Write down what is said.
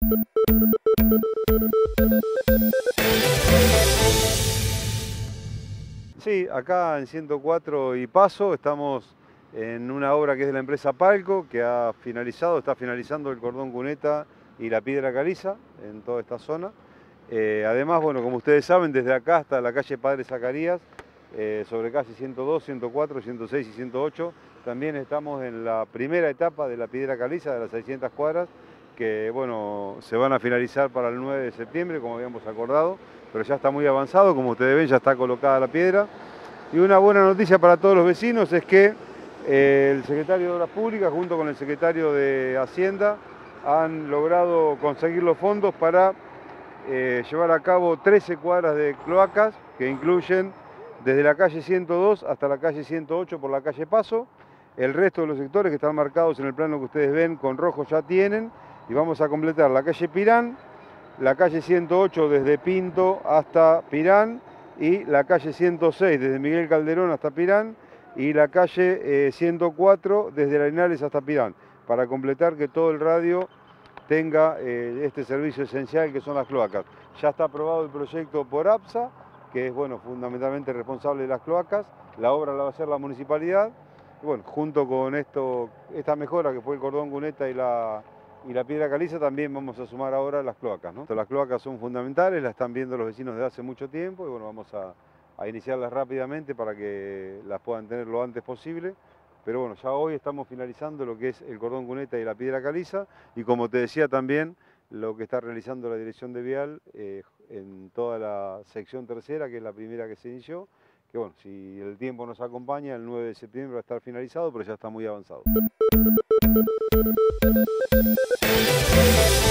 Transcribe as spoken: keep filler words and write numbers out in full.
Sí, acá en ciento cuatro y Paso estamos en una obra que es de la empresa Palco, que ha finalizado, está finalizando el cordón cuneta y la piedra caliza en toda esta zona. Eh, además, bueno, como ustedes saben, desde acá hasta la calle Padre Zacarías, eh, sobre calle ciento dos, ciento cuatro, ciento seis y ciento ocho, también estamos en la primera etapa de la piedra caliza de las seiscientas cuadras, que bueno, se van a finalizar para el nueve de septiembre, como habíamos acordado, pero ya está muy avanzado, como ustedes ven, ya está colocada la piedra. Y una buena noticia para todos los vecinos es que eh, el secretario de Obras Públicas junto con el secretario de Hacienda han logrado conseguir los fondos para eh, llevar a cabo trece cuadras de cloacas que incluyen desde la calle ciento dos hasta la calle ciento ocho por la calle Paso. El resto de los sectores que están marcados en el plano que ustedes ven con rojo ya tienen, y vamos a completar la calle Pirán, la calle ciento ocho desde Pinto hasta Pirán, y la calle ciento seis desde Miguel Calderón hasta Pirán, y la calle eh, ciento cuatro desde Arenales hasta Pirán, para completar que todo el radio tenga eh, este servicio esencial que son las cloacas. Ya está aprobado el proyecto por APSA, que es bueno, fundamentalmente responsable de las cloacas. La obra la va a hacer la municipalidad. Y bueno, junto con esto, esta mejora que fue el cordón cuneta y la, y la piedra caliza, también vamos a sumar ahora las cloacas, ¿no? Las cloacas son fundamentales, las están viendo los vecinos desde hace mucho tiempo y bueno, vamos a, a iniciarlas rápidamente para que las puedan tener lo antes posible. Pero bueno, ya hoy estamos finalizando lo que es el cordón cuneta y la piedra caliza, y como te decía también, lo que está realizando la Dirección de Vial eh, en toda la sección tercera, que es la primera que se inició, que bueno, si el tiempo nos acompaña, el nueve de septiembre va a estar finalizado, pero ya está muy avanzado.